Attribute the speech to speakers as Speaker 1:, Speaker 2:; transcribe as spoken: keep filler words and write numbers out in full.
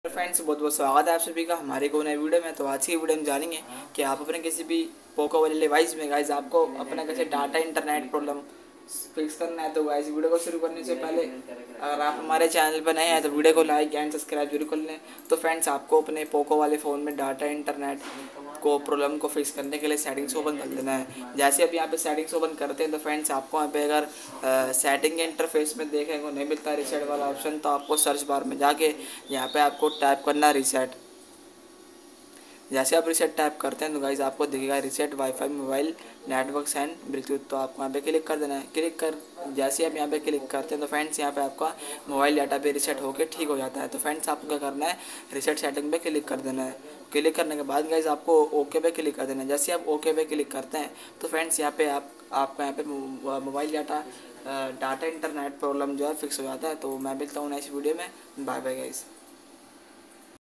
Speaker 1: Friends, बहुत बहुत स्वागत है आप सभी का हमारे को नए वीडियो में। तो आज की वीडियो में जानेंगे कि आप अपने किसी भी पोको वाले डिवाइस में गाइज आपको अपना कैसे डाटा इंटरनेट प्रॉब्लम फिक्स करना है। तो गाइज वीडियो को शुरू करने से पहले अगर आप हमारे चैनल पर नए हैं तो वीडियो को लाइक एंड सब्सक्राइब जरूर कर लें। तो फ्रेंड्स, आपको अपने पोको वाले फ़ोन में डाटा इंटरनेट को प्रॉब्लम को फिक्स करने के लिए सेटिंग्स को ओपन कर लेना है। जैसे अब यहाँ पे सेटिंग्स ओपन करते हैं तो फ्रेंड्स, आपको यहाँ पे अगर सेटिंग के इंटरफेस में देखने को नहीं मिलता रिसेट वाला ऑप्शन, तो आपको सर्च बार में जाके यहाँ पे आपको टाइप करना रिसेट। जैसे आप रिसेट टाइप करते हैं तो गाइज आपको दिखेगा reset wifi mobile network and Bluetooth. तो आपको यहाँ पे क्लिक कर देना है। क्लिक कर जैसे आप यहाँ पे क्लिक करते हैं तो फ्रेंड्स, यहाँ पे आपका मोबाइल डाटा पे रिसेट होके ठीक हो जाता है। तो फ्रेंड्स, आपको क्या करना है, रिसेट सेटिंग पे क्लिक कर देना है। क्लिक करने के बाद गाइज आपको ओके पे क्लिक कर देना है। जैसे आप ओके पे क्लिक करते हैं तो फ्रेंड्स, यहाँ पे आप आपका यहाँ पे mobile data data internet problem जो है फिक्स हो जाता है। तो मैं मिलता हूँ नेक्स्ट वीडियो में। Bye bye guys.